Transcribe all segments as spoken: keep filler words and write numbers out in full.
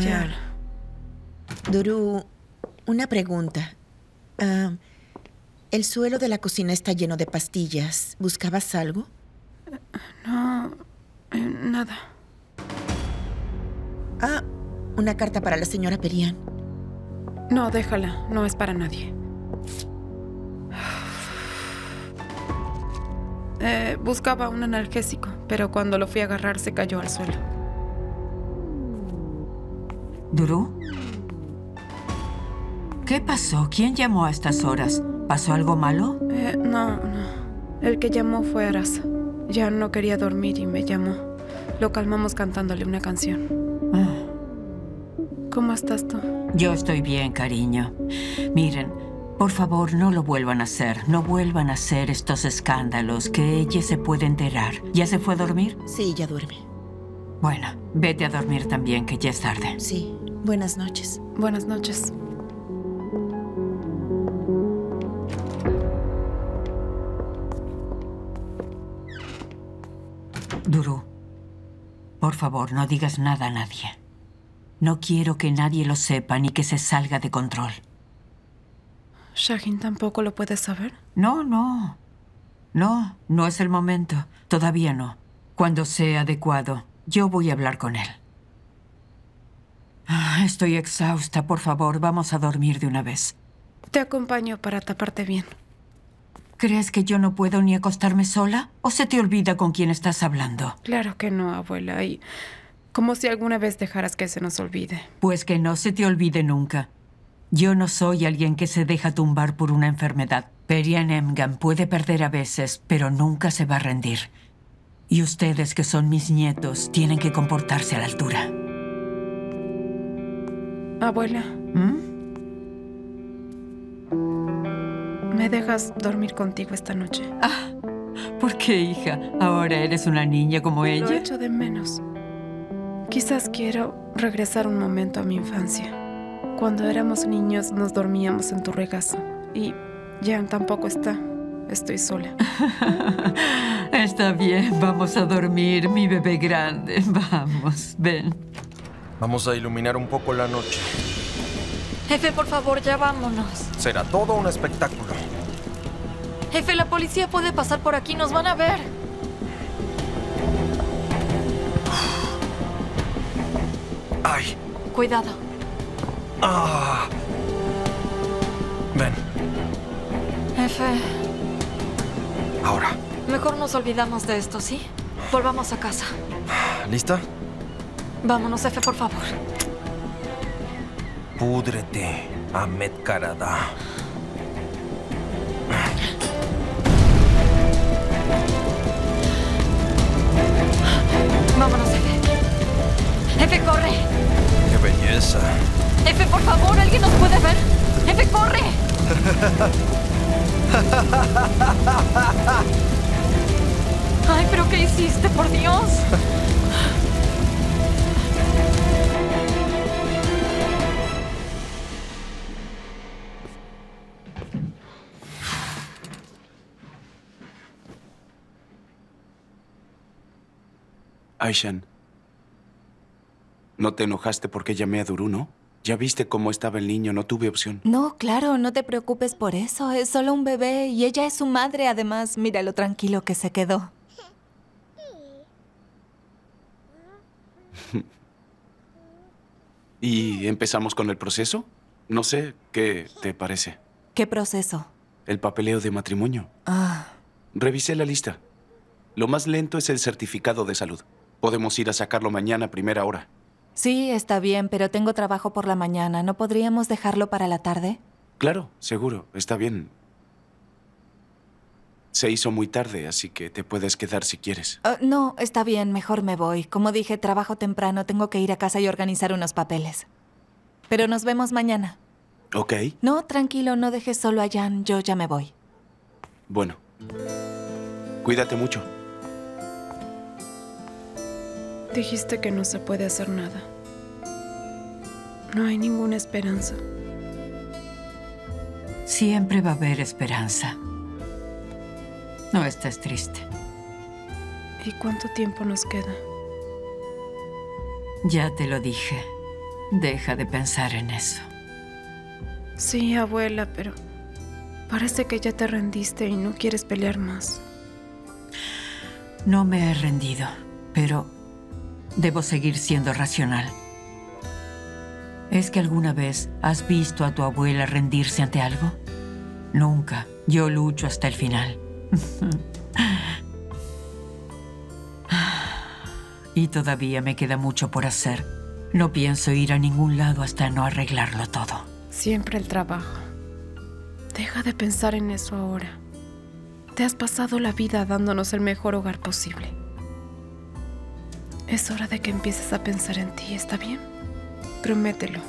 especial. Duru, una pregunta. Uh, el suelo de la cocina está lleno de pastillas. ¿Buscabas algo? No, eh, nada. Ah, una carta para la señora Perian. No, déjala. No es para nadie. Eh, buscaba un analgésico, pero cuando lo fui a agarrar se cayó al suelo. ¿Duru? ¿Qué pasó? ¿Quién llamó a estas horas? ¿Pasó algo malo? Eh, no, no. El que llamó fue Aras. Ya no quería dormir y me llamó. Lo calmamos cantándole una canción. Ah. ¿Cómo estás tú? Yo estoy bien, cariño. Miren, por favor, no lo vuelvan a hacer. No vuelvan a hacer estos escándalos, que ella se puede enterar. ¿Ya se fue a dormir? Sí, ya duerme. Bueno, vete a dormir también, que ya es tarde. Sí, buenas noches. Buenas noches. Duru, por favor, no digas nada a nadie. No quiero que nadie lo sepa ni que se salga de control. ¿Shahin tampoco lo puede saber? No, no. No, no es el momento. Todavía no. Cuando sea adecuado, yo voy a hablar con él. Ah, estoy exhausta. Por favor, vamos a dormir de una vez. Te acompaño para taparte bien. ¿Crees que yo no puedo ni acostarme sola? ¿O se te olvida con quién estás hablando? Claro que no, abuela. Y como si alguna vez dejaras que se nos olvide. Pues que no se te olvide nunca. Yo no soy alguien que se deja tumbar por una enfermedad. Perian Emgam puede perder a veces, pero nunca se va a rendir. Y ustedes, que son mis nietos, tienen que comportarse a la altura. Abuela. ¿Mm? ¿Me dejas dormir contigo esta noche? Ah, ¿por qué, hija? ¿Ahora eres una niña como ella? Lo echo de menos. Quizás quiero regresar un momento a mi infancia. Cuando éramos niños nos dormíamos en tu regazo. Y Jan tampoco está. Estoy sola. Está bien, vamos a dormir, mi bebé grande. Vamos, ven. Vamos a iluminar un poco la noche. Jefe, por favor, ya vámonos. Será todo un espectáculo. Jefe, la policía puede pasar por aquí, nos van a ver. ¡Ay! Cuidado. ¡Ah! Ven. Jefe. Ahora. Mejor nos olvidamos de esto, ¿sí? Volvamos a casa. ¿Lista? Vámonos, jefe, por favor. Púdrete, Ahmed Karada. Vámonos, jefe. Jefe, corre. ¡Qué belleza! Jefe, por favor, ¿alguien nos puede ver? Jefe, corre. Ay, ¿pero qué hiciste, por Dios? Aishan, ¿no te enojaste porque llamé a Duru, no? Ya viste cómo estaba el niño, no tuve opción. No, claro, no te preocupes por eso. Es solo un bebé y ella es su madre. Además, mira lo tranquilo que se quedó. ¿Y empezamos con el proceso? No sé, ¿qué te parece? ¿Qué proceso? El papeleo de matrimonio. Ah. Revisé la lista. Lo más lento es el certificado de salud. Podemos ir a sacarlo mañana a primera hora. Sí, está bien, pero tengo trabajo por la mañana. ¿No podríamos dejarlo para la tarde? Claro, seguro. Está bien. Se hizo muy tarde, así que te puedes quedar si quieres. Uh, no, está bien. Mejor me voy. Como dije, trabajo temprano. Tengo que ir a casa y organizar unos papeles. Pero nos vemos mañana. Ok. No, tranquilo. No dejes solo a Jan. Yo ya me voy. Bueno. Cuídate mucho. Dijiste que no se puede hacer nada. No hay ninguna esperanza. Siempre va a haber esperanza. No estés triste. ¿Y cuánto tiempo nos queda? Ya te lo dije. Deja de pensar en eso. Sí, abuela, pero parece que ya te rendiste y no quieres pelear más. No me he rendido, pero debo seguir siendo racional. ¿Es que alguna vez has visto a tu abuela rendirse ante algo? Nunca. Yo lucho hasta el final. Y todavía me queda mucho por hacer. No pienso ir a ningún lado hasta no arreglarlo todo. Siempre el trabajo. Deja de pensar en eso ahora. Te has pasado la vida dándonos el mejor hogar posible. Es hora de que empieces a pensar en ti, ¿está bien? Promételo.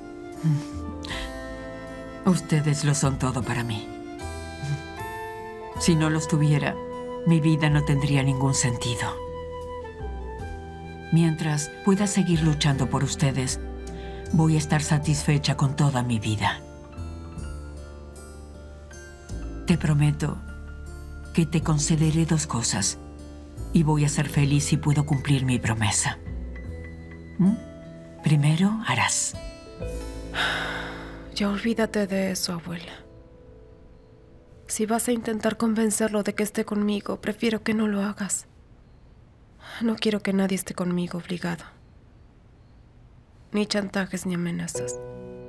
Ustedes lo son todo para mí. Si no los tuviera, mi vida no tendría ningún sentido. Mientras pueda seguir luchando por ustedes, voy a estar satisfecha con toda mi vida. Te prometo que te concederé dos cosas y voy a ser feliz si puedo cumplir mi promesa. ¿Mm? Primero, harás. Ya olvídate de eso, abuela. Si vas a intentar convencerlo de que esté conmigo, prefiero que no lo hagas. No quiero que nadie esté conmigo obligado. Ni chantajes ni amenazas.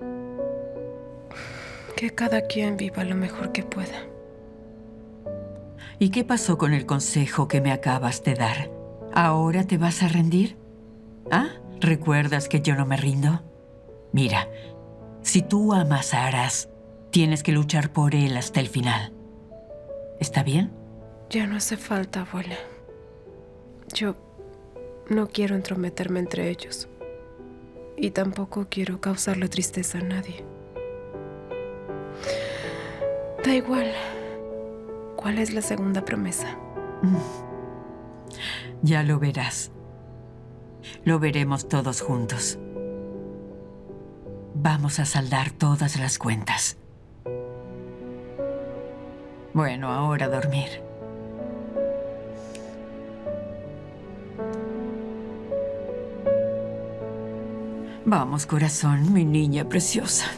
Que cada quien viva lo mejor que pueda. ¿Y qué pasó con el consejo que me acabas de dar? ¿Ahora te vas a rendir? ¿Ah? ¿Recuerdas que yo no me rindo? Mira, si tú amas a Aras, tienes que luchar por él hasta el final. ¿Está bien? Ya no hace falta, abuela. Yo no quiero entrometerme entre ellos. Y tampoco quiero causarle tristeza a nadie. Da igual. ¿Cuál es la segunda promesa? Ya lo verás. Lo veremos todos juntos. Vamos a saldar todas las cuentas. Bueno, ahora a dormir. Vamos, corazón, mi niña preciosa.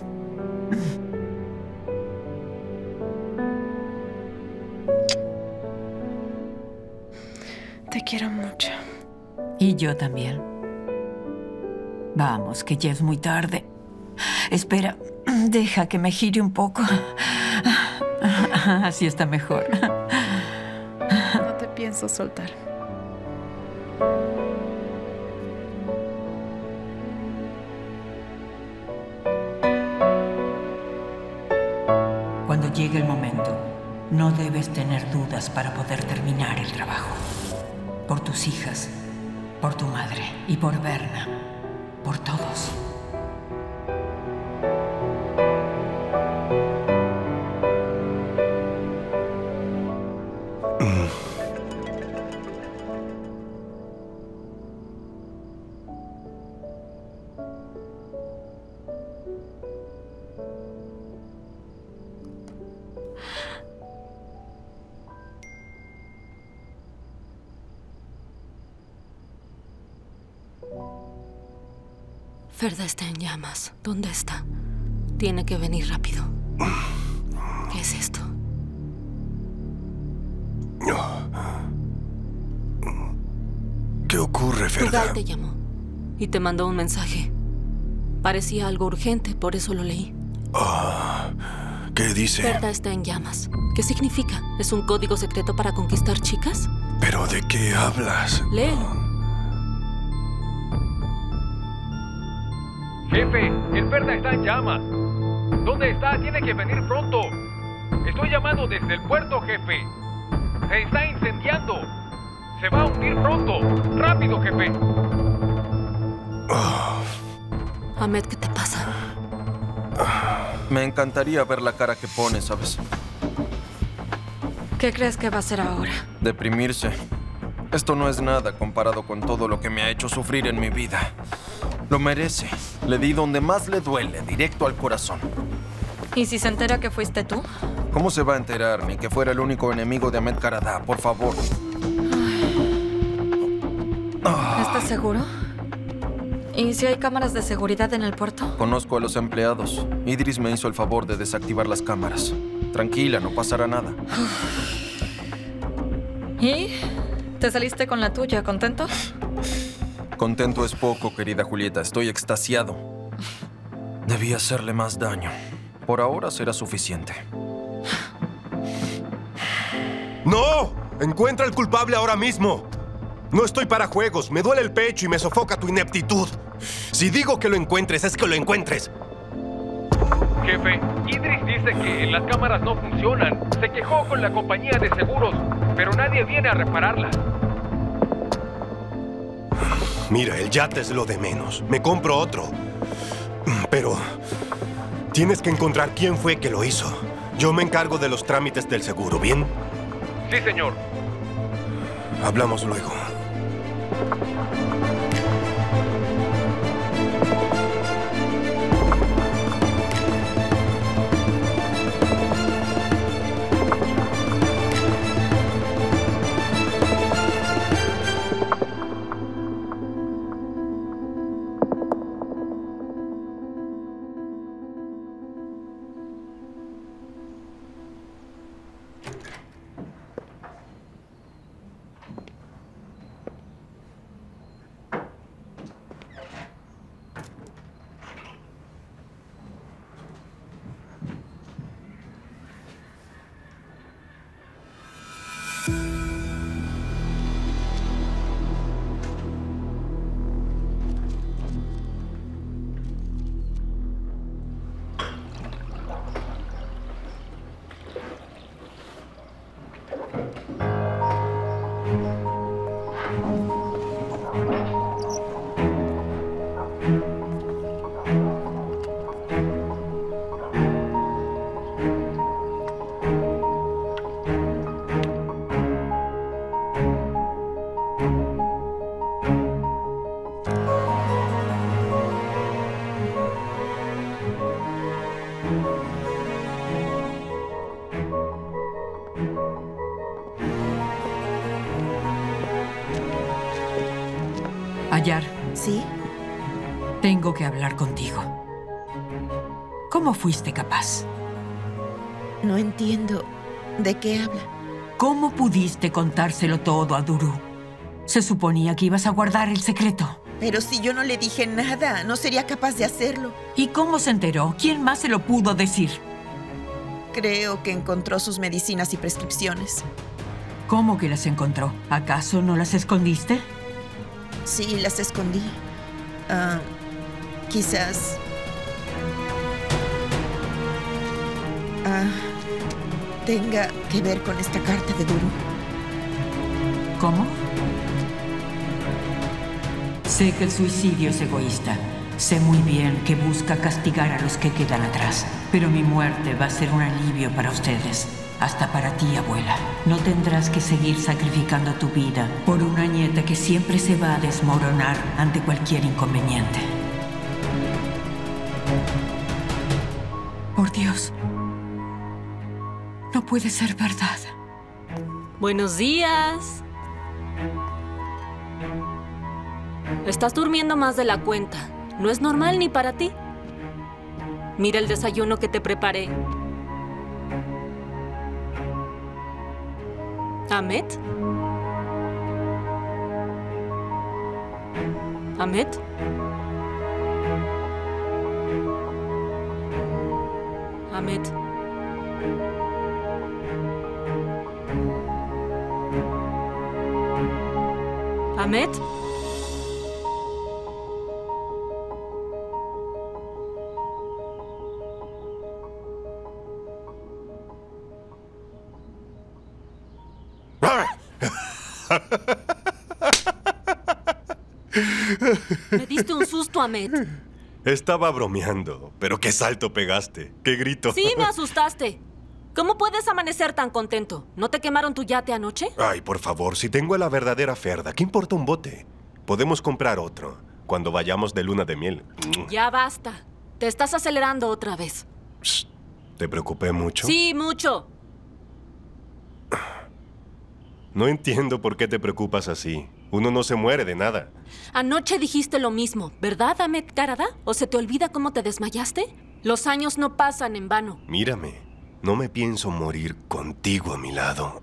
Te quiero mucho. Y yo también. Vamos, que ya es muy tarde. Espera, deja que me gire un poco. Así está mejor. No te pienso soltar. Cuando llegue el momento, no debes tener dudas para poder terminar el trabajo. Por tus hijas, por tu madre y por Berna. Por todos. Ferda está en llamas. ¿Dónde está? Tiene que venir rápido. ¿Qué es esto? ¿Qué ocurre, Ferda? Turgal te llamó y te mandó un mensaje. Parecía algo urgente, por eso lo leí. Ah, ¿qué dice? Ferda está en llamas. ¿Qué significa? ¿Es un código secreto para conquistar chicas? ¿Pero de qué hablas? Léelo. Jefe, el Ferda está en llamas. ¿Dónde está? Tiene que venir pronto. Estoy llamando desde el puerto, jefe. Se está incendiando. Se va a hundir pronto. ¡Rápido, jefe! Oh. Ahmed, ¿qué te pasa? Me encantaría ver la cara que pone, ¿sabes? ¿Qué crees que va a hacer ahora? Deprimirse. Esto no es nada comparado con todo lo que me ha hecho sufrir en mi vida. Lo merece. Le di donde más le duele, directo al corazón. ¿Y si se entera que fuiste tú? ¿Cómo se va a enterar? Ni que fuera el único enemigo de Ahmed Karadá, por favor. ¿Estás seguro? ¿Y si hay cámaras de seguridad en el puerto? Conozco a los empleados. Idris me hizo el favor de desactivar las cámaras. Tranquila, no pasará nada. ¿Y? ¿Te saliste con la tuya? ¿Contento? Contento es poco, querida Julieta. Estoy extasiado. Debí hacerle más daño. Por ahora será suficiente. ¡No! ¡Encuentra al culpable ahora mismo! No estoy para juegos. Me duele el pecho y me sofoca tu ineptitud. Si digo que lo encuentres, es que lo encuentres. Jefe, Idris dice que las cámaras no funcionan. Se quejó con la compañía de seguros, pero nadie viene a repararlas. Mira, el yate es lo de menos. Me compro otro. Pero tienes que encontrar quién fue que lo hizo. Yo me encargo de los trámites del seguro, ¿bien? Sí, señor. Hablamos luego. Ayar. ¿Sí? Tengo que hablar contigo. ¿Cómo fuiste capaz? No entiendo. ¿De qué habla? ¿Cómo pudiste contárselo todo a Duru? Se suponía que ibas a guardar el secreto. Pero si yo no le dije nada, no sería capaz de hacerlo. ¿Y cómo se enteró? ¿Quién más se lo pudo decir? Creo que encontró sus medicinas y prescripciones. ¿Cómo que las encontró? ¿Acaso no las escondiste? Sí, las escondí. Uh, quizás... Uh, tenga que ver con esta carta de Duru. ¿Cómo? Sé que el suicidio es egoísta. Sé muy bien que busca castigar a los que quedan atrás. Pero mi muerte va a ser un alivio para ustedes. Hasta para ti, abuela. No tendrás que seguir sacrificando tu vida por una nieta que siempre se va a desmoronar ante cualquier inconveniente. Por Dios. No puede ser verdad. Buenos días. Estás durmiendo más de la cuenta. No es normal ni para ti. Mira el desayuno que te preparé. ¿Ahmed? ¿Ahmed? ¿Ahmed? ¿Ahmed? Me diste un susto, Ahmed. Estaba bromeando, pero qué salto pegaste, qué grito. Sí, me asustaste. ¿Cómo puedes amanecer tan contento? ¿No te quemaron tu yate anoche? Ay, por favor, si tengo a la verdadera Ferda, ¿qué importa un bote? Podemos comprar otro cuando vayamos de luna de miel. Ya basta. Te estás acelerando otra vez. Psst, ¿te preocupé mucho? Sí, mucho. No entiendo por qué te preocupas así. Uno no se muere de nada. Anoche dijiste lo mismo, ¿verdad, Ahmed Karada? ¿O se te olvida cómo te desmayaste? Los años no pasan en vano. Mírame, no me pienso morir contigo a mi lado.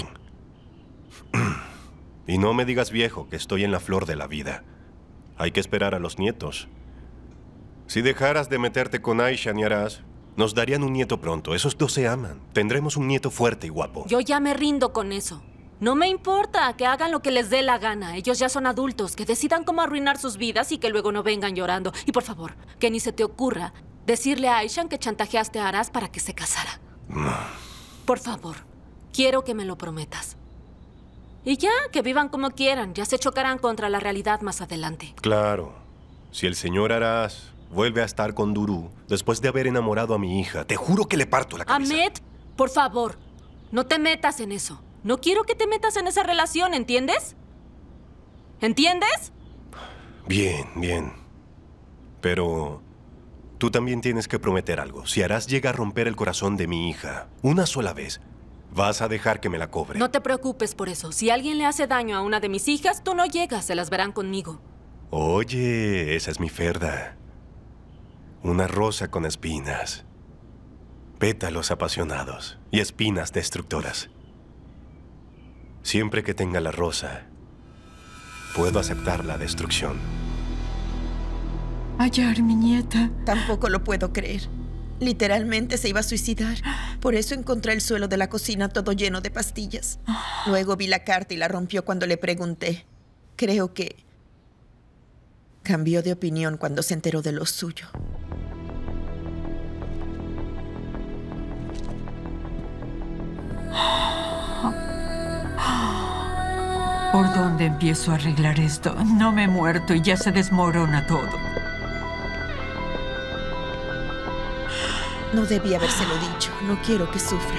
Y no me digas viejo, que estoy en la flor de la vida. Hay que esperar a los nietos. Si dejaras de meterte con Aisha y Aras, nos darían un nieto pronto. Esos dos se aman. Tendremos un nieto fuerte y guapo. Yo ya me rindo con eso. No me importa que hagan lo que les dé la gana. Ellos ya son adultos, que decidan cómo arruinar sus vidas y que luego no vengan llorando. Y por favor, que ni se te ocurra decirle a Aisha que chantajeaste a Aras para que se casara. No. Por favor, quiero que me lo prometas. Y ya, que vivan como quieran. Ya se chocarán contra la realidad más adelante. Claro. Si el señor Aras vuelve a estar con Duru después de haber enamorado a mi hija, te juro que le parto la cabeza. Ahmed, por favor, no te metas en eso. No quiero que te metas en esa relación, ¿entiendes? ¿Entiendes? Bien, bien. Pero tú también tienes que prometer algo. Si Aras llega a romper el corazón de mi hija una sola vez, vas a dejar que me la cobre. No te preocupes por eso. Si alguien le hace daño a una de mis hijas, tú no llegas, se las verán conmigo. Oye, esa es mi Ferda. Una rosa con espinas. Pétalos apasionados y espinas destructoras. Siempre que tenga la rosa, puedo aceptar la destrucción. Hallar mi nieta. Tampoco lo puedo creer. Literalmente se iba a suicidar. Por eso encontré el suelo de la cocina todo lleno de pastillas. Luego vi la carta y la rompió cuando le pregunté. Creo que cambió de opinión cuando se enteró de lo suyo. ¿Por dónde empiezo a arreglar esto? No me he muerto y ya se desmorona todo. No debí habérselo dicho. No quiero que sufra.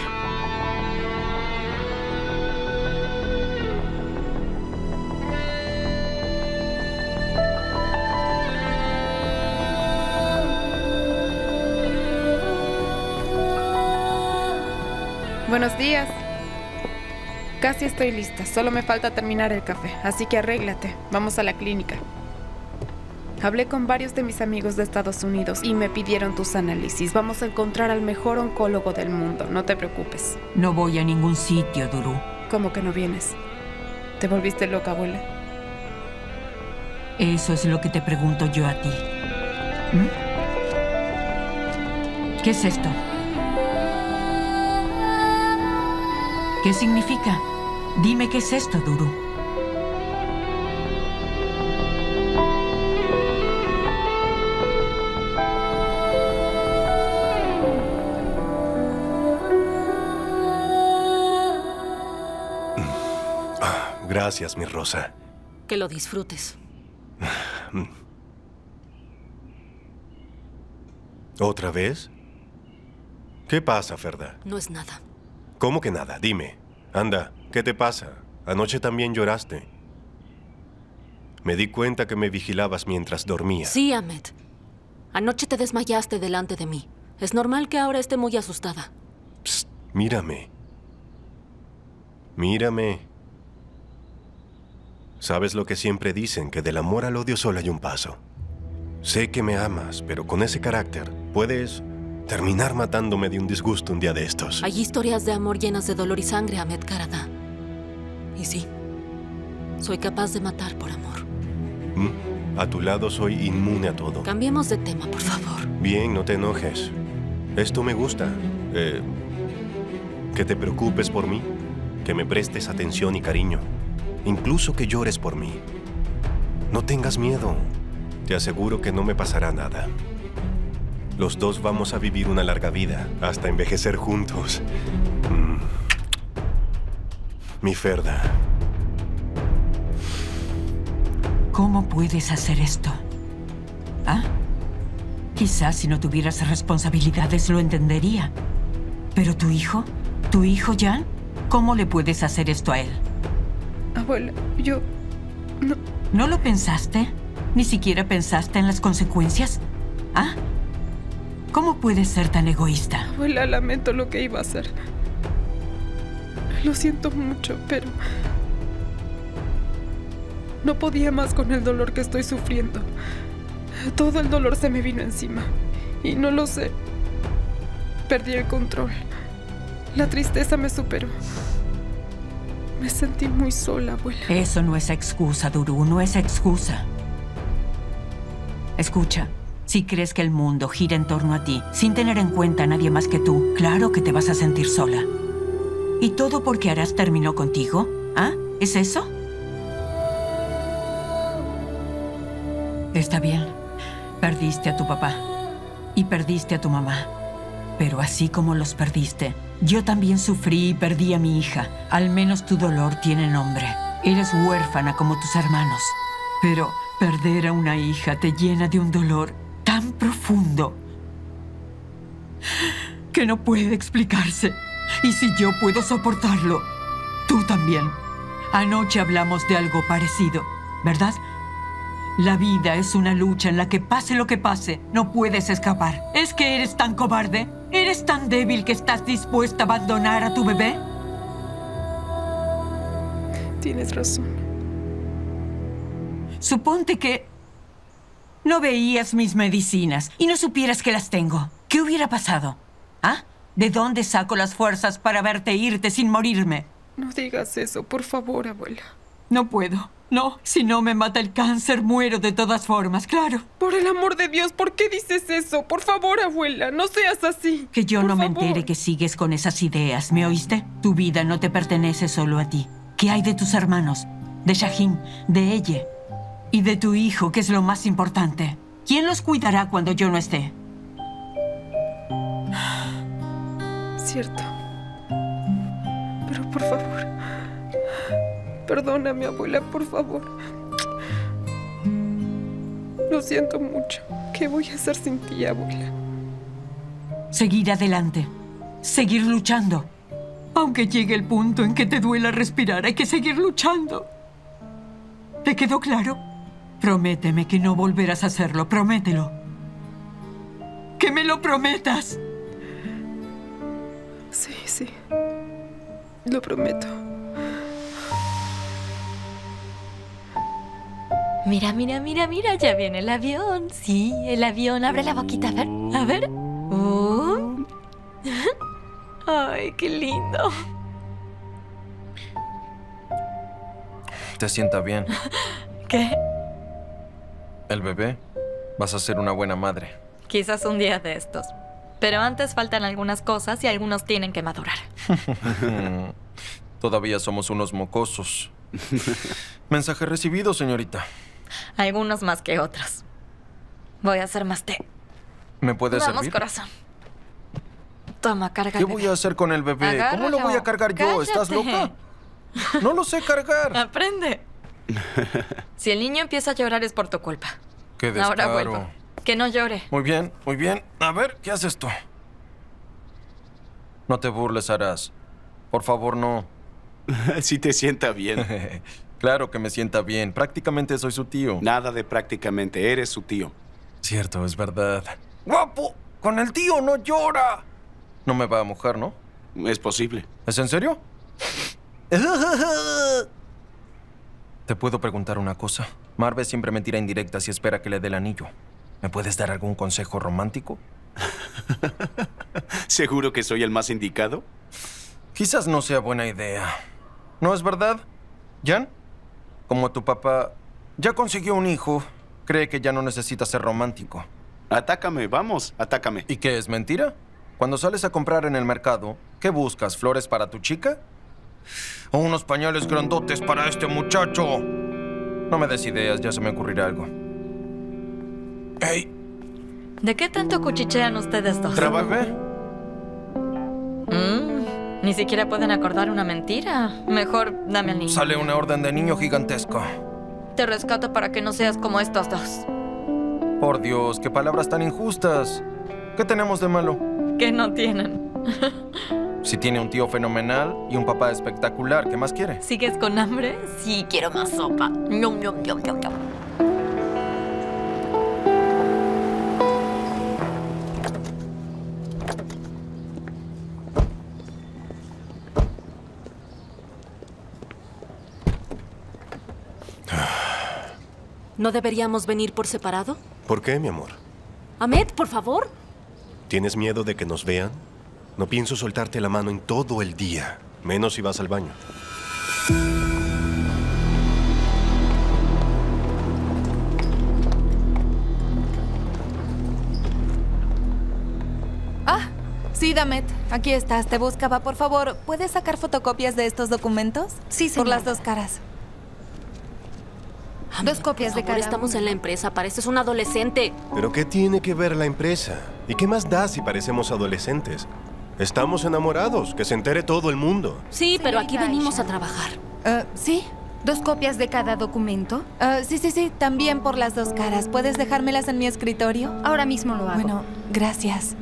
Buenos días. Casi estoy lista. Solo me falta terminar el café. Así que arréglate. Vamos a la clínica. Hablé con varios de mis amigos de Estados Unidos y me pidieron tus análisis. Vamos a encontrar al mejor oncólogo del mundo. No te preocupes. No voy a ningún sitio, Duru. ¿Cómo que no vienes? ¿Te volviste loca, abuela? Eso es lo que te pregunto yo a ti. ¿Mm? ¿Qué es esto? ¿Qué significa? Dime qué es esto, Duru. Gracias, mi Rosa. Que lo disfrutes. ¿Otra vez? ¿Qué pasa, Ferda? No es nada. ¿Cómo que nada? Dime. Anda, ¿qué te pasa? Anoche también lloraste. Me di cuenta que me vigilabas mientras dormía. Sí, Ahmed. Anoche te desmayaste delante de mí. Es normal que ahora esté muy asustada. Psst, mírame. Mírame. ¿Sabes lo que siempre dicen? Que del amor al odio solo hay un paso. Sé que me amas, pero con ese carácter puedes terminar matándome de un disgusto un día de estos. Hay historias de amor llenas de dolor y sangre, Ahmed Karada. Y sí, soy capaz de matar por amor. ¿Mm? A tu lado soy inmune a todo. Cambiemos de tema, por favor. Bien, no te enojes. Esto me gusta. Eh, que te preocupes por mí, que me prestes atención y cariño. Incluso que llores por mí. No tengas miedo. Te aseguro que no me pasará nada. Los dos vamos a vivir una larga vida, hasta envejecer juntos. Mm. Mi Ferda. ¿Cómo puedes hacer esto? ¿Ah? Quizás si no tuvieras responsabilidades lo entendería. ¿Pero tu hijo? ¿Tu hijo, Jan? ¿Cómo le puedes hacer esto a él? Abuela, yo... no... ¿No lo pensaste? ¿Ni siquiera pensaste en las consecuencias? ¿Ah? ¿Cómo puedes ser tan egoísta? Abuela, lamento lo que iba a hacer. Lo siento mucho, pero... No podía más con el dolor que estoy sufriendo. Todo el dolor se me vino encima. Y no lo sé. Perdí el control. La tristeza me superó. Me sentí muy sola, abuela. Eso no es excusa, Duru, no es excusa. Escucha, si crees que el mundo gira en torno a ti, sin tener en cuenta a nadie más que tú, claro que te vas a sentir sola. ¿Y todo porque Aras terminó contigo? ¿Ah? ¿Es eso? Está bien. Perdiste a tu papá. Y perdiste a tu mamá. Pero así como los perdiste, yo también sufrí y perdí a mi hija. Al menos tu dolor tiene nombre. Eres huérfana como tus hermanos. Pero perder a una hija te llena de un dolor tan profundo que no puede explicarse. Y si yo puedo soportarlo, tú también. Anoche hablamos de algo parecido, ¿verdad? La vida es una lucha en la que pase lo que pase, no puedes escapar. ¿Es que eres tan cobarde? ¿Eres tan débil que estás dispuesta a abandonar a tu bebé? Tienes razón. Suponte que no veías mis medicinas y no supieras que las tengo. ¿Qué hubiera pasado? ¿Ah? ¿De dónde saco las fuerzas para verte irte sin morirme? No digas eso, por favor, abuela. No puedo. No, si no me mata el cáncer, muero de todas formas, claro. Por el amor de Dios, ¿por qué dices eso? Por favor, abuela, no seas así. Que yo por no me favor. entere que sigues con esas ideas, ¿me oíste? Tu vida no te pertenece solo a ti. ¿Qué hay de tus hermanos? De Shaheen, de ella y de tu hijo, que es lo más importante. ¿Quién los cuidará cuando yo no esté? Cierto. Pero por favor, perdóname, abuela, por favor. Lo siento mucho. ¿Qué voy a hacer sin ti, abuela? Seguir adelante. Seguir luchando. Aunque llegue el punto en que te duela respirar, hay que seguir luchando. ¿Te quedó claro? Prométeme que no volverás a hacerlo. Promételo. ¡Que me lo prometas! Sí, sí. Lo prometo. Mira, mira, mira, mira, ya viene el avión. Sí, el avión. Abre la boquita, a ver, a ver. Uh. Ay, qué lindo. Te sienta bien. ¿Qué? El bebé. Vas a ser una buena madre. Quizás un día de estos. Pero antes faltan algunas cosas y algunos tienen que madurar. Todavía somos unos mocosos. Mensaje recibido, señorita. Algunos más que otros. Voy a hacer más té. ¿Me puede Vamos, servir? corazón. Toma, carga ¿Qué el bebé. voy a hacer con el bebé? Agárralo. ¿Cómo lo voy a cargar yo? Cállate. ¿Estás loca? No lo sé cargar. Aprende. Si el niño empieza a llorar es por tu culpa. Qué descaro. Ahora vuelvo. Que no llore. Muy bien, muy bien. A ver, ¿qué haces tú? No te burles, Aras. Por favor, no. Si te sienta bien. Claro que me sienta bien. Prácticamente soy su tío. Nada de prácticamente. Eres su tío. Cierto, es verdad. ¡Guapo! ¡Con el tío no llora! No me va a mojar, ¿no? Es posible. ¿Es en serio? ¿Te puedo preguntar una cosa? Marve siempre me tira indirectas y espera que le dé el anillo. ¿Me puedes dar algún consejo romántico? ¿Seguro que soy el más indicado? Quizás no sea buena idea. ¿No es verdad, Jan? Como tu papá ya consiguió un hijo, cree que ya no necesita ser romántico. Atácame, vamos, atácame. ¿Y qué es mentira? Cuando sales a comprar en el mercado, ¿qué buscas? ¿Flores para tu chica? ¿O unos pañales grandotes para este muchacho? No me des ideas, ya se me ocurrirá algo. ¡Ey! ¿De qué tanto cuchichean ustedes dos? ¿Trabajo? Mm, ni siquiera pueden acordar una mentira. Mejor dame al niño. Sale una orden de niño gigantesco. Te rescato para que no seas como estos dos. Por Dios, qué palabras tan injustas. ¿Qué tenemos de malo? Que no tienen. Si tiene un tío fenomenal y un papá espectacular, ¿qué más quiere? ¿Sigues con hambre? Sí, quiero más sopa. Ñom, ñom, ñom, ñom, ñom. ¿No deberíamos venir por separado? ¿Por qué, mi amor? Ahmed, por favor. ¿Tienes miedo de que nos vean? No pienso soltarte la mano en todo el día, menos si vas al baño. Ah, sí, Damet. Aquí estás. Te buscaba. Por favor, ¿puedes sacar fotocopias de estos documentos? Sí, Por señora. las dos caras. Ahmed, Dos copias por de favor, cada estamos uno. en la empresa. Pareces un adolescente. ¿Pero qué tiene que ver la empresa? ¿Y qué más da si parecemos adolescentes? Estamos enamorados. Que se entere todo el mundo. Sí, pero aquí Señorita venimos Aisha. a trabajar. Ah, ¿sí? ¿Dos copias de cada documento? Ah, sí, sí, sí. También por las dos caras. ¿Puedes dejármelas en mi escritorio? Ahora mismo lo hago. Bueno, gracias.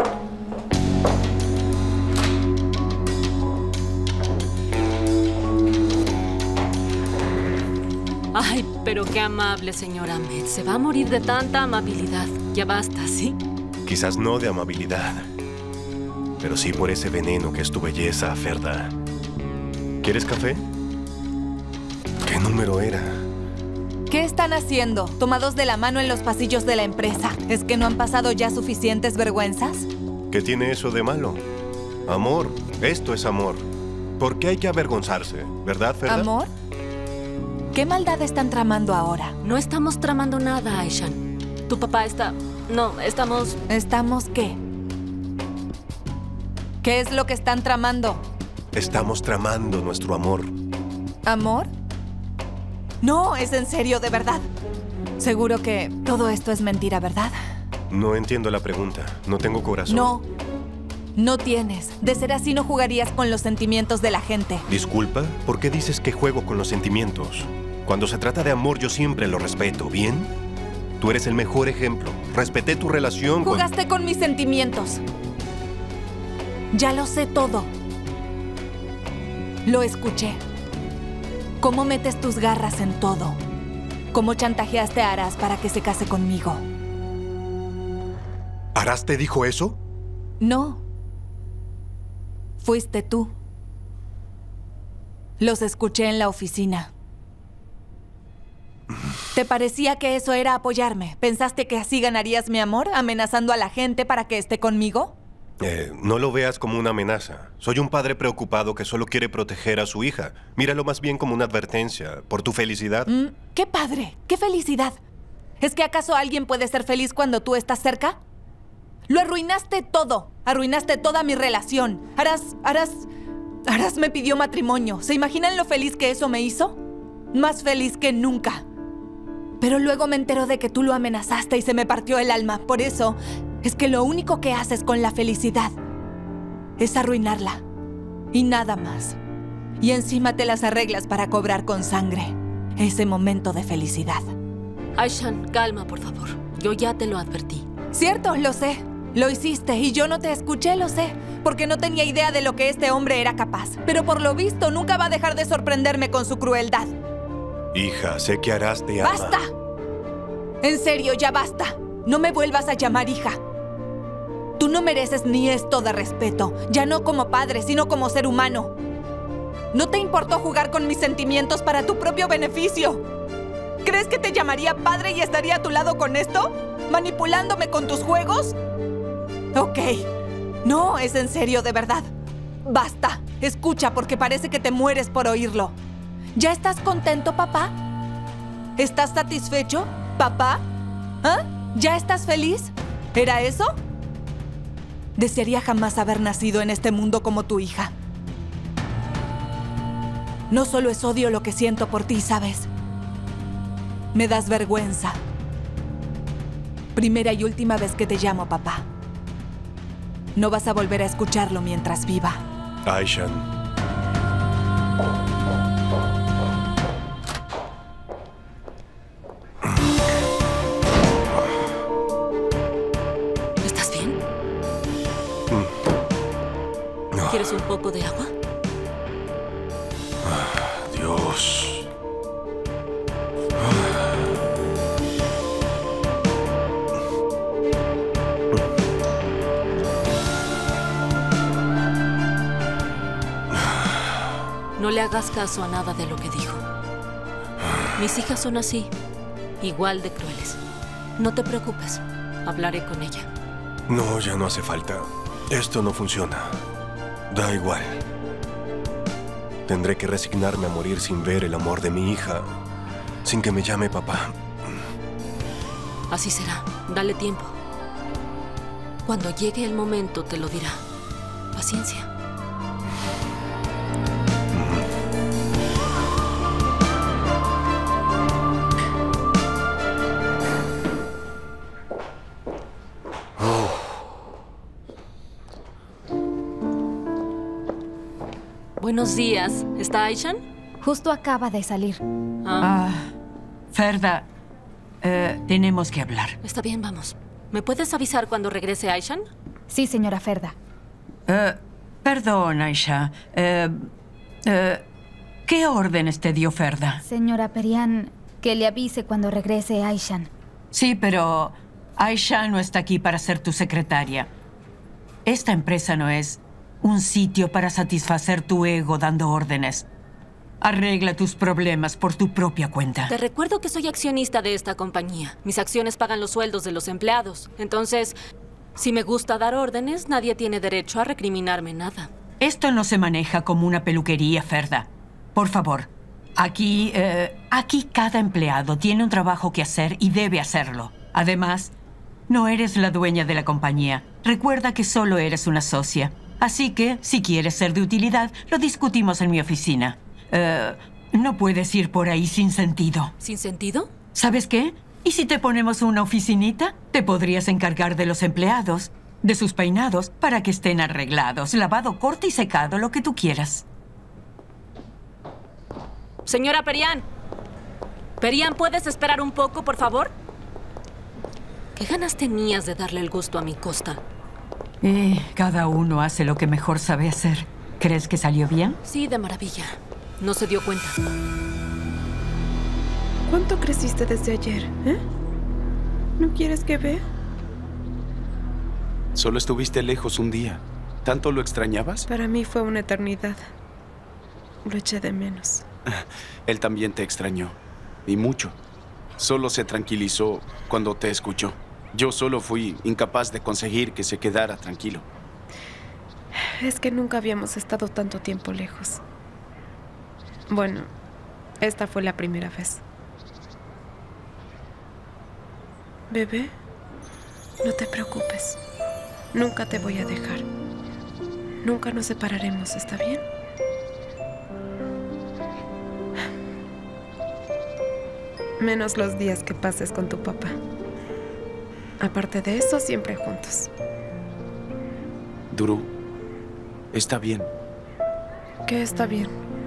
Ay, pero qué amable, señor Ahmed. Se va a morir de tanta amabilidad. Ya basta, ¿sí? Quizás no de amabilidad, pero sí por ese veneno que es tu belleza, Ferda. ¿Quieres café? ¿Qué número era? ¿Qué están haciendo? ¿Tomados de la mano en los pasillos de la empresa? ¿Es que no han pasado ya suficientes vergüenzas? ¿Qué tiene eso de malo? Amor, esto es amor. ¿Por qué hay que avergonzarse? ¿Verdad, Ferda? ¿Amor? ¿Qué maldad están tramando ahora? No estamos tramando nada, Aishan. Tu papá está... No, estamos... ¿Estamos qué? ¿Qué es lo que están tramando? Estamos tramando nuestro amor. ¿Amor? No, es en serio, de verdad. Seguro que todo esto es mentira, ¿verdad? No entiendo la pregunta. No tengo corazón. No. No tienes. De ser así no jugarías con los sentimientos de la gente. Disculpa, ¿por qué dices que juego con los sentimientos? Cuando se trata de amor, yo siempre lo respeto, ¿bien? Tú eres el mejor ejemplo. Respeté tu relación con... Jugaste con mis sentimientos. Ya lo sé todo. Lo escuché. Cómo metes tus garras en todo. Cómo chantajeaste a Aras para que se case conmigo. ¿Aras te dijo eso? No. Fuiste tú. Los escuché en la oficina. ¿Te parecía que eso era apoyarme? ¿Pensaste que así ganarías mi amor, amenazando a la gente para que esté conmigo? Eh, no lo veas como una amenaza. Soy un padre preocupado que solo quiere proteger a su hija. Míralo más bien como una advertencia, por tu felicidad. Mm, ¡Qué padre! ¡Qué felicidad! ¿Es que acaso alguien puede ser feliz cuando tú estás cerca? Lo arruinaste todo. Arruinaste toda mi relación. Aras, Aras, Aras me pidió matrimonio. ¿Se imaginan lo feliz que eso me hizo? Más feliz que nunca. Pero luego me enteró de que tú lo amenazaste y se me partió el alma. Por eso es que lo único que haces con la felicidad es arruinarla. Y nada más. Y encima te las arreglas para cobrar con sangre ese momento de felicidad. Aishan, calma, por favor. Yo ya te lo advertí. Cierto, lo sé. Lo hiciste y yo no te escuché, lo sé. Porque no tenía idea de lo que este hombre era capaz. Pero por lo visto nunca va a dejar de sorprenderme con su crueldad. Hija, sé que Aras te ama. ¡Basta! En serio, ya basta. No me vuelvas a llamar hija. Tú no mereces ni esto de respeto. Ya no como padre, sino como ser humano. ¿No te importó jugar con mis sentimientos para tu propio beneficio? ¿Crees que te llamaría padre y estaría a tu lado con esto? ¿Manipulándome con tus juegos? Ok. No, es en serio, de verdad. Basta. Escucha, porque parece que te mueres por oírlo. ¿Ya estás contento, papá? ¿Estás satisfecho, papá? ¿Ah? ¿Ya estás feliz? ¿Era eso? Desearía jamás haber nacido en este mundo como tu hija. No solo es odio lo que siento por ti, ¿sabes? Me das vergüenza. Primera y última vez que te llamo, papá. No vas a volver a escucharlo mientras viva. Aishan. ¿Estás bien? No. ¿Quieres un poco de agua? Dios. No le hagas caso a nada de lo que dijo. Mis hijas son así. igual de crueles. No te preocupes, hablaré con ella. No, ya no hace falta. Esto no funciona. Da igual. Tendré que resignarme a morir sin ver el amor de mi hija, sin que me llame papá. Así será. Dale tiempo. Cuando llegue el momento te lo dirá. Paciencia. Buenos días. ¿Está Aishan? Justo acaba de salir. Ah, Ferda, eh, tenemos que hablar. Está bien, vamos. ¿Me puedes avisar cuando regrese Aishan? Sí, señora Ferda. Eh, perdón, Aisha. Eh, eh, ¿Qué órdenes te dio Ferda? Señora Perian, que le avise cuando regrese Aishan. Sí, pero Aisha no está aquí para ser tu secretaria. Esta empresa no es un sitio para satisfacer tu ego dando órdenes. Arregla tus problemas por tu propia cuenta. Te recuerdo que soy accionista de esta compañía. Mis acciones pagan los sueldos de los empleados. Entonces, si me gusta dar órdenes, nadie tiene derecho a recriminarme nada. Esto no se maneja como una peluquería, Ferda. Por favor, aquí, eh, aquí cada empleado tiene un trabajo que hacer y debe hacerlo. Además, no eres la dueña de la compañía. Recuerda que solo eres una socia. Así que, si quieres ser de utilidad, lo discutimos en mi oficina. Uh, no puedes ir por ahí sin sentido. ¿Sin sentido? ¿Sabes qué? ¿Y si te ponemos una oficinita? Te podrías encargar de los empleados, de sus peinados, para que estén arreglados, lavado, corte y secado, lo que tú quieras. Señora Perian. Perian, ¿puedes esperar un poco, por favor? ¿Qué ganas tenías de darle el gusto a mi costa? Eh, cada uno hace lo que mejor sabe hacer. ¿Crees que salió bien? Sí, de maravilla. No se dio cuenta. ¿Cuánto creciste desde ayer, eh? ¿No quieres que vea? Solo estuviste lejos un día. ¿Tanto lo extrañabas? Para mí fue una eternidad. Lo eché de menos. Él también te extrañó. Y mucho. Solo se tranquilizó cuando te escuchó. Yo solo fui incapaz de conseguir que se quedara tranquilo. Es que nunca habíamos estado tanto tiempo lejos. Bueno, esta fue la primera vez. Bebé, no te preocupes. Nunca te voy a dejar. Nunca nos separaremos, ¿está bien? Menos los días que pases con tu papá. Aparte de eso, siempre juntos. Duru, está bien. ¿Qué está bien?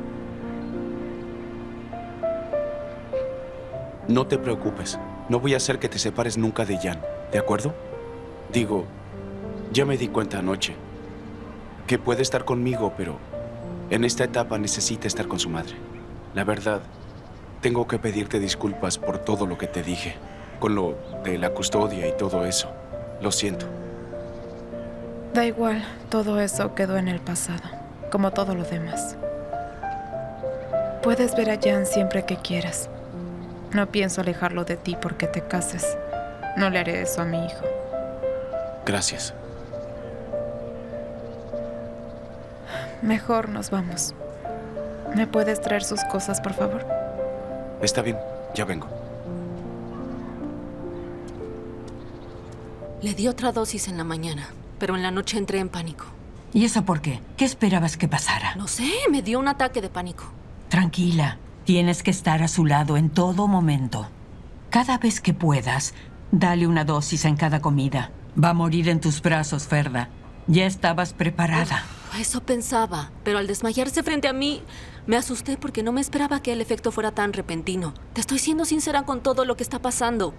No te preocupes. No voy a hacer que te separes nunca de Jan, ¿de acuerdo? Digo, ya me di cuenta anoche que puede estar conmigo, pero en esta etapa necesita estar con su madre. La verdad, tengo que pedirte disculpas por todo lo que te dije. Con lo de la custodia y todo eso. Lo siento. Da igual, todo eso quedó en el pasado, como todo lo demás. Puedes ver a Jan siempre que quieras. No pienso alejarlo de ti porque te cases. No le haré eso a mi hijo. Gracias. Mejor nos vamos. ¿Me puedes traer sus cosas, por favor? Está bien, ya vengo. Le di otra dosis en la mañana, pero en la noche entré en pánico. ¿Y eso por qué? ¿Qué esperabas que pasara? No sé, me dio un ataque de pánico. Tranquila, tienes que estar a su lado en todo momento. Cada vez que puedas, dale una dosis en cada comida. Va a morir en tus brazos, Ferda. Ya estabas preparada. Oh, eso pensaba, pero al desmayarse frente a mí, me asusté porque no me esperaba que el efecto fuera tan repentino. Te estoy siendo sincera con todo lo que está pasando.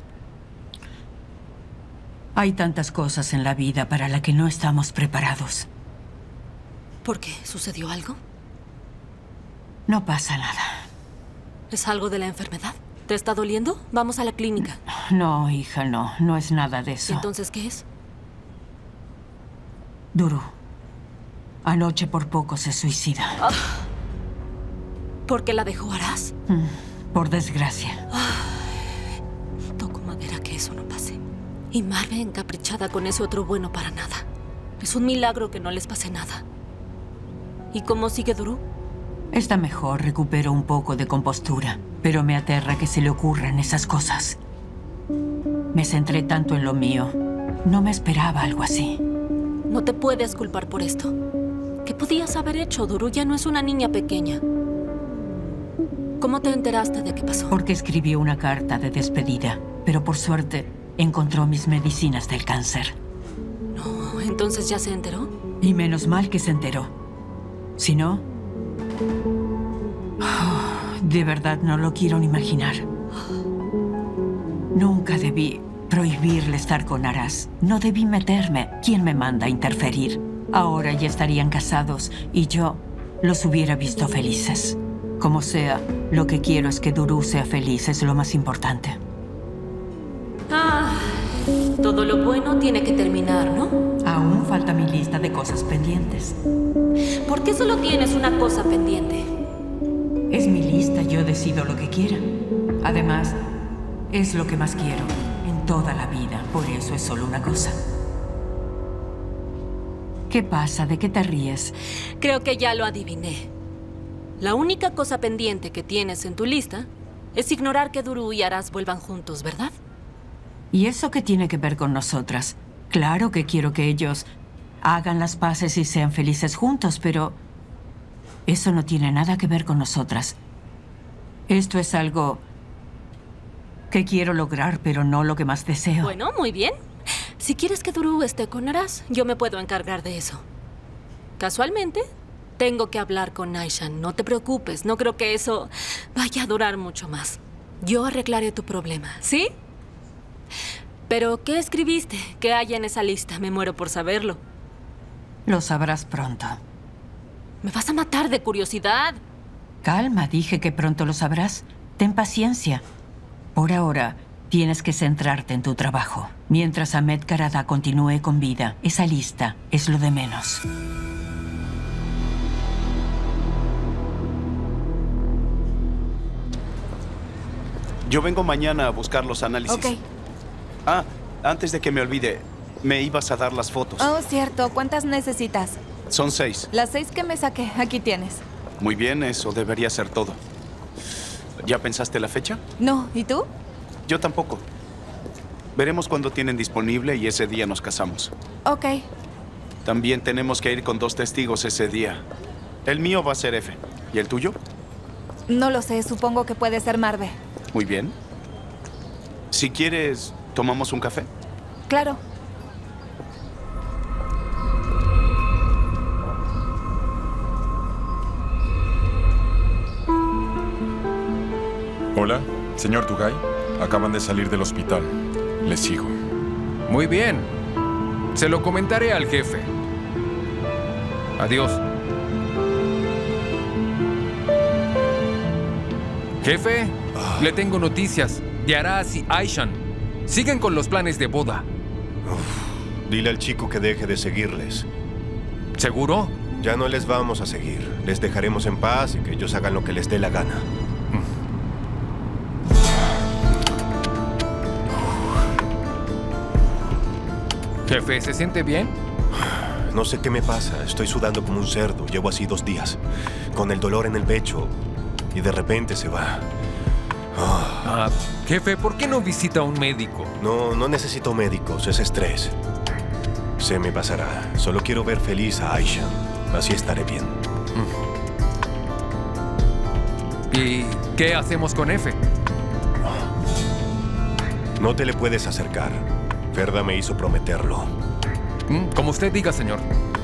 Hay tantas cosas en la vida para las que no estamos preparados. ¿Por qué? ¿Sucedió algo? No pasa nada. ¿Es algo de la enfermedad? ¿Te está doliendo? Vamos a la clínica. No, hija, no. No es nada de eso. ¿Entonces qué es? Duru. Anoche por poco se suicida. Ah. ¿Por qué la dejó Aras? Mm, por desgracia. Ah. Y Marve encaprichada con ese otro bueno para nada. Es un milagro que no les pase nada. ¿Y cómo sigue Duru? Está mejor, recupero un poco de compostura. Pero me aterra que se le ocurran esas cosas. Me centré tanto en lo mío. No me esperaba algo así. No te puedes culpar por esto. ¿Qué podías haber hecho? Duru ya no es una niña pequeña. ¿Cómo te enteraste de qué pasó? Porque escribió una carta de despedida. Pero por suerte, encontró mis medicinas del cáncer. No, ¿entonces ya se enteró? Y menos mal que se enteró. Si no... de verdad no lo quiero ni imaginar. Nunca debí prohibirle estar con Aras. No debí meterme. ¿Quién me manda a interferir? Ahora ya estarían casados y yo los hubiera visto felices. Como sea, lo que quiero es que Duru sea feliz. Es lo más importante. Ah, todo lo bueno tiene que terminar, ¿no? Aún falta mi lista de cosas pendientes. ¿Por qué solo tienes una cosa pendiente? Es mi lista, yo decido lo que quiera. Además, es lo que más quiero en toda la vida. Por eso es solo una cosa. ¿Qué pasa? ¿De qué te ríes? Creo que ya lo adiviné. La única cosa pendiente que tienes en tu lista es ignorar que Duru y Aras vuelvan juntos, ¿verdad? ¿Y eso qué tiene que ver con nosotras? Claro que quiero que ellos hagan las paces y sean felices juntos, pero eso no tiene nada que ver con nosotras. Esto es algo que quiero lograr, pero no lo que más deseo. Bueno, muy bien. Si quieres que Duru esté con Aras, yo me puedo encargar de eso. Casualmente, tengo que hablar con Aishan. No te preocupes, no creo que eso vaya a durar mucho más. Yo arreglaré tu problema, ¿sí? Pero, ¿qué escribiste? ¿Qué hay en esa lista? Me muero por saberlo. Lo sabrás pronto. Me vas a matar de curiosidad. Calma, dije que pronto lo sabrás. Ten paciencia. Por ahora, tienes que centrarte en tu trabajo. Mientras Ahmed Karada continúe con vida, esa lista es lo de menos. Yo vengo mañana a buscar los análisis. Ok. Ah, antes de que me olvide, me ibas a dar las fotos. Oh, cierto. ¿Cuántas necesitas? Son seis. Las seis que me saqué. Aquí tienes. Muy bien, eso debería ser todo. ¿Ya pensaste la fecha? No. ¿Y tú? Yo tampoco. Veremos cuándo tienen disponible y ese día nos casamos. Ok. También tenemos que ir con dos testigos ese día. El mío va a ser F. ¿Y el tuyo? No lo sé. Supongo que puede ser Marve. Muy bien. Si quieres, ¿tomamos un café? Claro. Hola, señor Tugay. Acaban de salir del hospital. Les sigo. Muy bien. Se lo comentaré al jefe. Adiós. Jefe, ah. le tengo noticias de Aras y Aishan. Siguen con los planes de boda. Uf, dile al chico que deje de seguirles. ¿Seguro? Ya no les vamos a seguir. Les dejaremos en paz y que ellos hagan lo que les dé la gana. Jefe, ¿se siente bien? No sé qué me pasa. Estoy sudando como un cerdo. Llevo así dos días. Con el dolor en el pecho. Y de repente se va. Oh. Ah, jefe, ¿por qué no visita a un médico? No, no necesito médicos. Es estrés. Se me pasará. Solo quiero ver feliz a Aisha. Así estaré bien. ¿Y qué hacemos con F? No te le puedes acercar. Ferda me hizo prometerlo. Como usted diga, señor.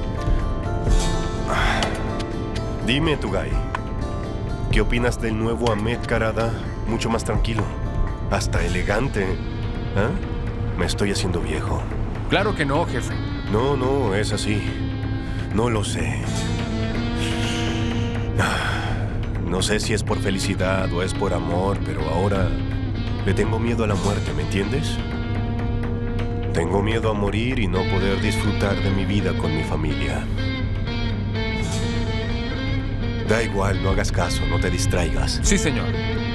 Dime, Tugay. ¿Qué opinas del nuevo Ahmed Karada? Mucho más tranquilo. Hasta elegante. ¿Ah? Me estoy haciendo viejo. Claro que no, jefe. No, no, es así. No lo sé. No sé si es por felicidad o es por amor, pero ahora le tengo miedo a la muerte, ¿me entiendes? Tengo miedo a morir y no poder disfrutar de mi vida con mi familia. Da igual, no hagas caso, no te distraigas. Sí, señor.